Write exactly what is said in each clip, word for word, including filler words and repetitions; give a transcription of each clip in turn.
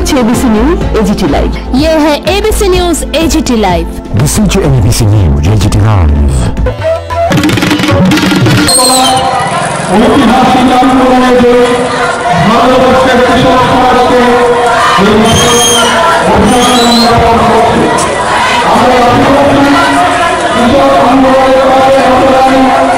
रही है ABC news AGT live. ये है ABC news AGT live. Listen to ABC news AGT live. ঐতিহাসিক আন্দোলনে যে ভারতবর্ষের কৃষক সমাজকে কৃষক আন্দোলনের কাজে অবদান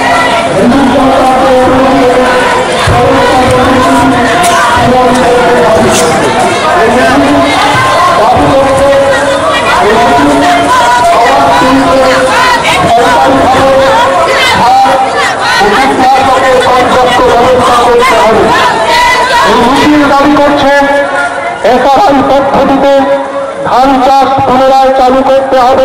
দাবি করছেন এসআরআই পদ্ধতিতে ধান চাষ পুনরায় চালু করতে হবে।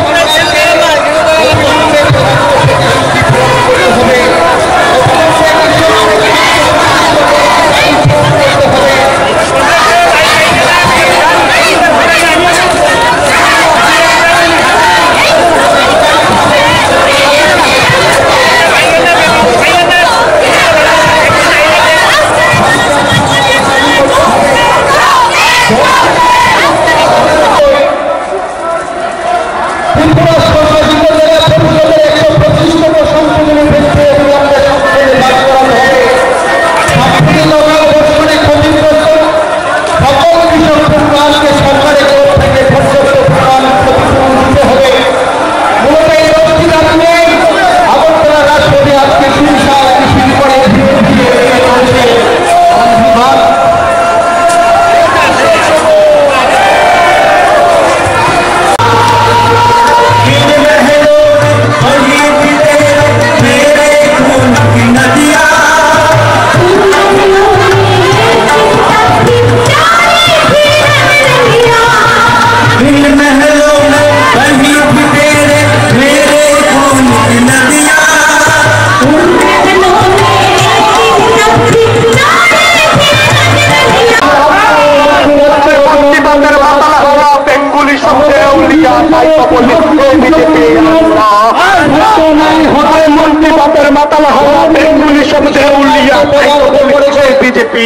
মাতাল হওয়া বেঙ্গুলি সমুদ্রে উল্লিয়া বিজেপি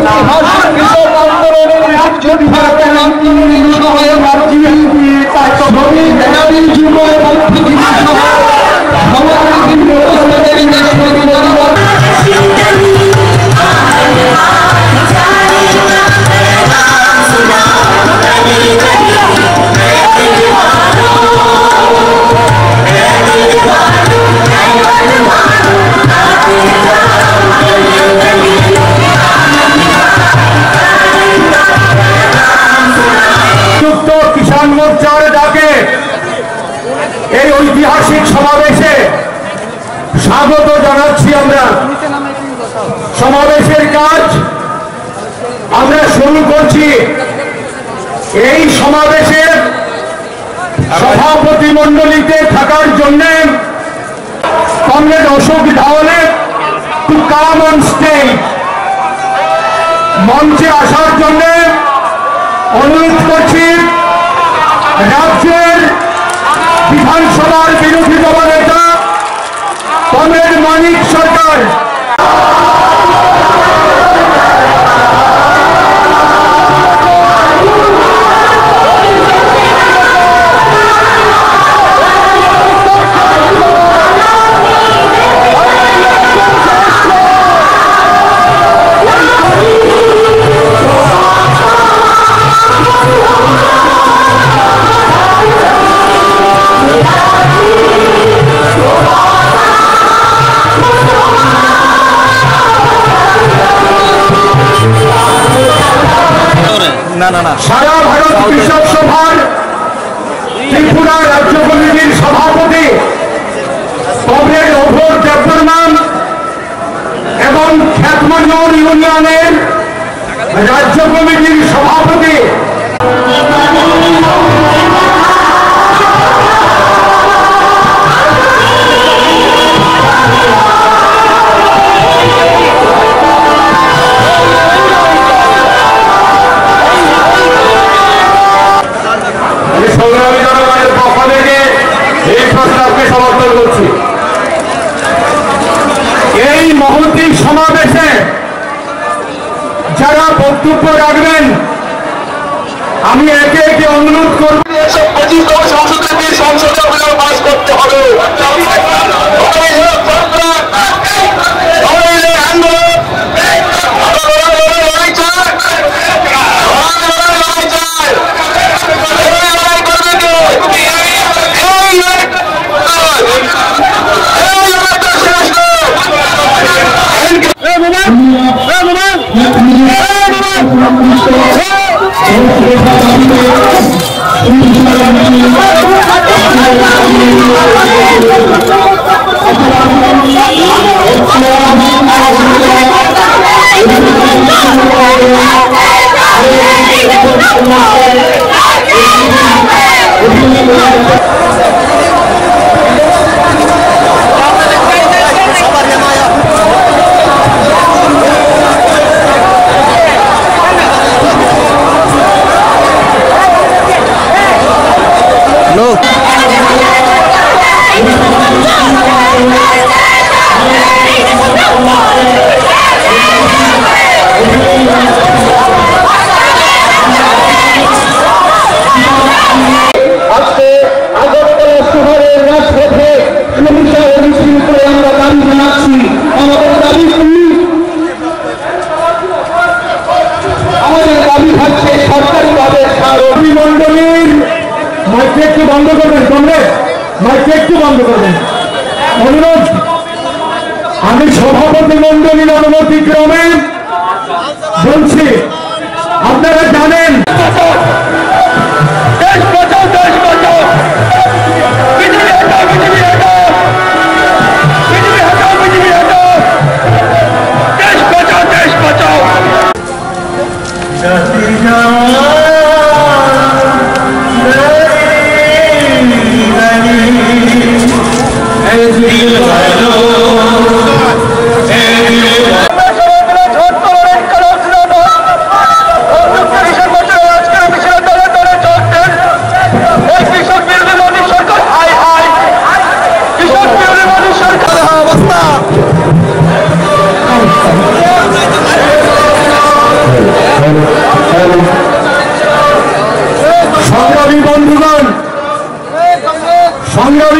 কিষাণ মোর্চার ডাকে এই ঐতিহাসিক সমাবেশে স্বাগত জানাচ্ছি। আমরা সমাবেশের কাজ আমরা শুরু করছি। এই সমাবেশের সভাপতি মণ্ডলীতে থাকার জন্য comrade Ashok Dhawale to come on stage মঞ্চে আসার জন্য অনুরোধ করছি। রাজ্যের বিধানসভার বিরোধী দলনেতা কমরেড মানিক সরকার, সারা ভারত কৃষক সভার ত্রিপুরা রাজ্য কমিটির সভাপতি কমরেড অভোর দেববর্মন এবং খ্যাতমনোর ইউনিয়নের রাজ্য কমিটির সভাপতি সমর্থন করছি। এই মহতী সমাবেশে যারা বক্তব্য রাখবেন আমি একে একে অনুরোধ করব পঁচিশতম সংসদে সংসদে অভিনয় পাস করতে হবে। বন্ধ করবেন কমরেড, মাইক একটু বন্ধ করবেন অনুরোধ। আমি সভাপতি মন্ডলীর অনুমতি ক্রমে বলছি, আপনারা জানেন দেশ বাঁচাও, দেশ বাঁচাও, পৃথিবী হটাও, পৃথিবী হটাও, পৃথিবী হটাও, পৃথিবী হটাও, দেশ বাঁচাও, দেশ বাঁচাও। সংগ্রামী বন্ধুগণ, সংগ্রামী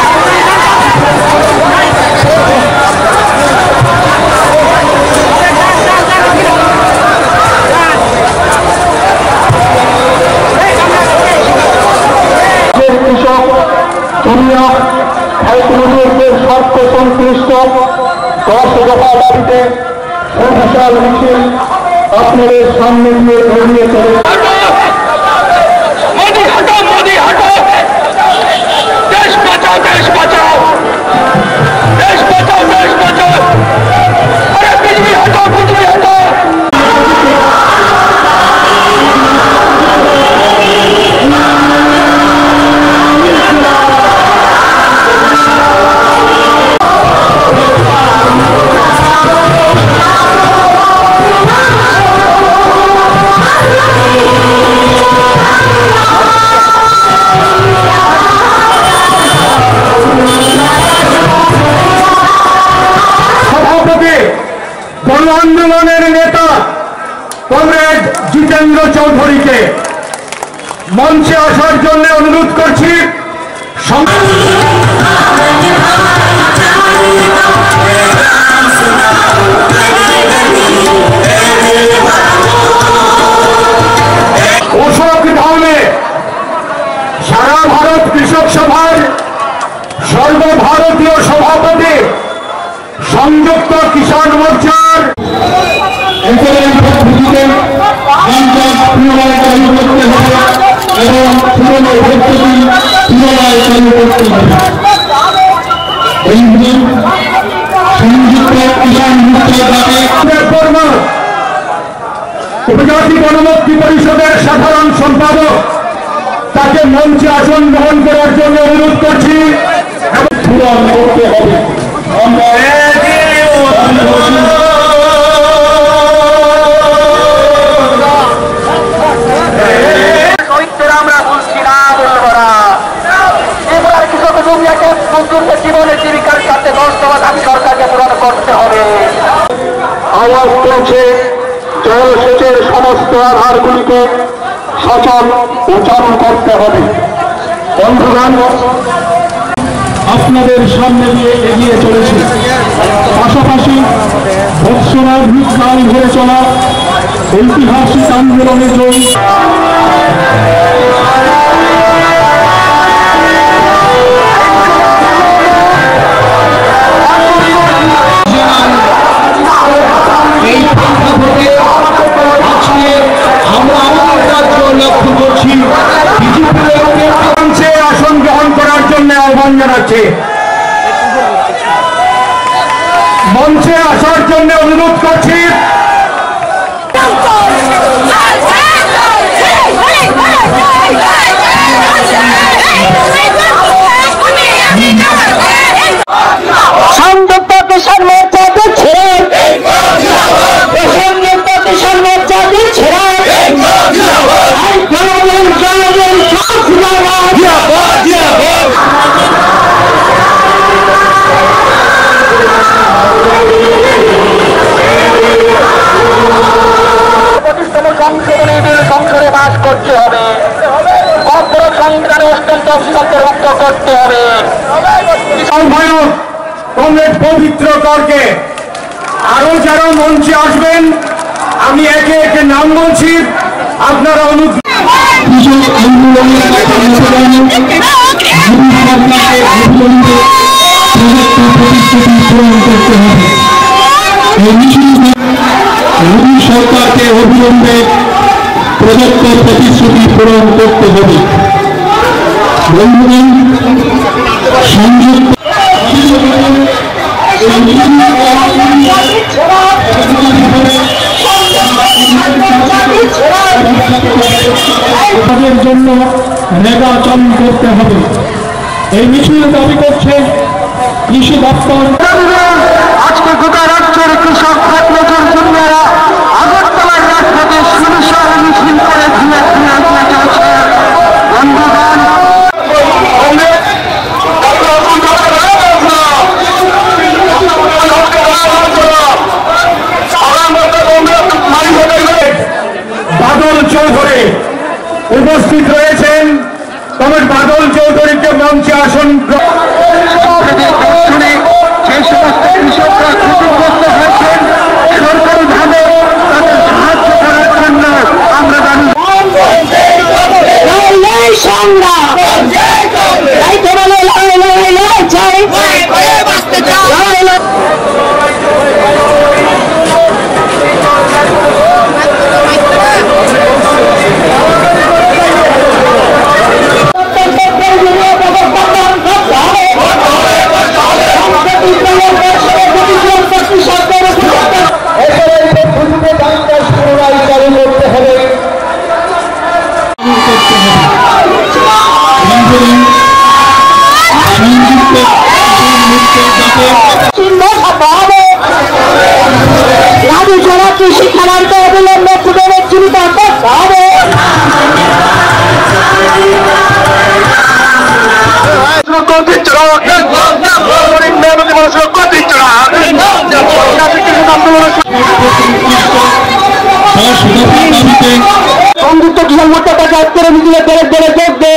কৃষক দুনিয়া স্বার্থ সংশ্লিষ্ট দশ দফা দাবিতে বিশাল মিছিল আপনাদের সামনে দিয়ে এগিয়ে চলে। গণ আন্দোলনের নেতা কমরেড জিতেন্দ্র চৌধুরীকে মঞ্চে আসার জন্য অনুরোধ করছি। অশোক ধাওলে সারা ভারত কৃষক সভার সর্বভারতীয় সভাপতি, সংযুক্ত কিষাণ মোর্চার এবং পুরনো পদ্ধতি পুনরায় চালু করতে হবে। এই সংযুক্ত কিষাণ মোর্চার উপজাতি গণমুক্তি পরিষদের সাধারণ সম্পাদক তাকে মঞ্চে আসন গ্রহণ করার জন্য অনুরোধ করছি এবং পূরণ করতে হবে। জীবনের জীবিকার সাথে দশতলা দাবি সরকারকে পূরণ করতে হবে। আওয়াজ তুলছে জলসেচের সমস্ত আধারগুলিকে সচল উচ্চারণ করতে হবে। বন্ধুগণ, আপনাদের সামনে দিয়ে এগিয়ে চলেছে, পাশাপাশি বৎসরাধিক কাল ধরে চলা ঐতিহাসিক আন্দোলনে জয়ী এই প্রেক্ষাপটে আজকে আমরা আমাদের রাজ্য লক্ষ্য করছি বিজেপি মঞ্চে আসন গ্রহণ করার জন্য আহ্বান জানাচ্ছে, মঞ্চে আসার জন্য অনুরোধ করছি। সংযুক্ত কিষাণ মোর্চা দিচ্ছে সংযুক্ত কিষাণ মোর্চা দিচ্ছে পঁচিশতম সংশোধনী বিল সংসদে পাস করতে হবে, অপর সংবিধানে অত্যন্ত অন্তর্ভুক্ত করতে হবে। কমরেড পবিত্র করকে আরো যারা মঞ্চে আসবেন আমি একে একে নাম বলছি, আপনারা অনুরোধ সরকারকে অবিলম্বে প্রদত্ত প্রতিশ্রুতি পূরণ করতে হবে। বন্ধুগণ, সংযুক্ত তাদের জন্য নির্বাচন করতে হবে। এই মিছিল দাবি করছে কৃষি দপ্তর। আজকে গোটা রাজ্যের কৃষক ছাত্রদের জন্য আগরতলার রাজপথে সুবিশাল মিছিল করে ধুয়ে ধুয়ে ধুয়ে চলছে। বন্ধুগণ, বাদল চৌধুরী উপস্থিত রয়েছেন, কমরেড বাদল চৌধুরীকে মঞ্চে আসন যে সমস্ত কৃষকরা ক্ষতিগ্রস্ত হয়েছেন সরকারিভাবে তাদের সাহায্য করার জন্য আমরা জানি কৃষি খাবারকে অবিলম্বে পুনরুজ্জীবিত করতে হবে। সংযুক্ত কিষাণ মোর্চা তাকে আজকের মিছিলে বেড়ে বেড়ে যোগ দেন।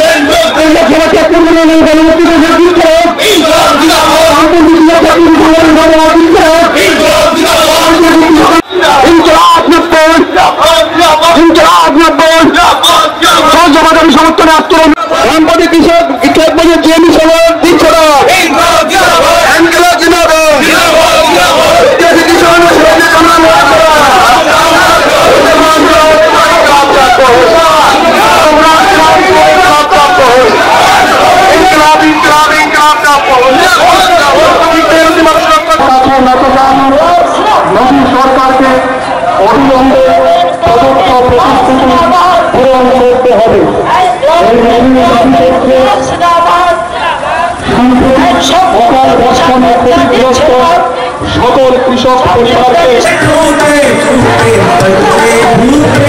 সমর্থনে আত্মরণ রামপদে কৃষক কৃষক বলে জিএমই সভা দিচ্ছে না। সরকারকে অবিলম্বে প্রদত্ত প্রতিশ্রুতি পূরণ করতে হবে। অকাল বর্ষণে ক্ষতিগ্রস্ত সকল কৃষক পরিবারকে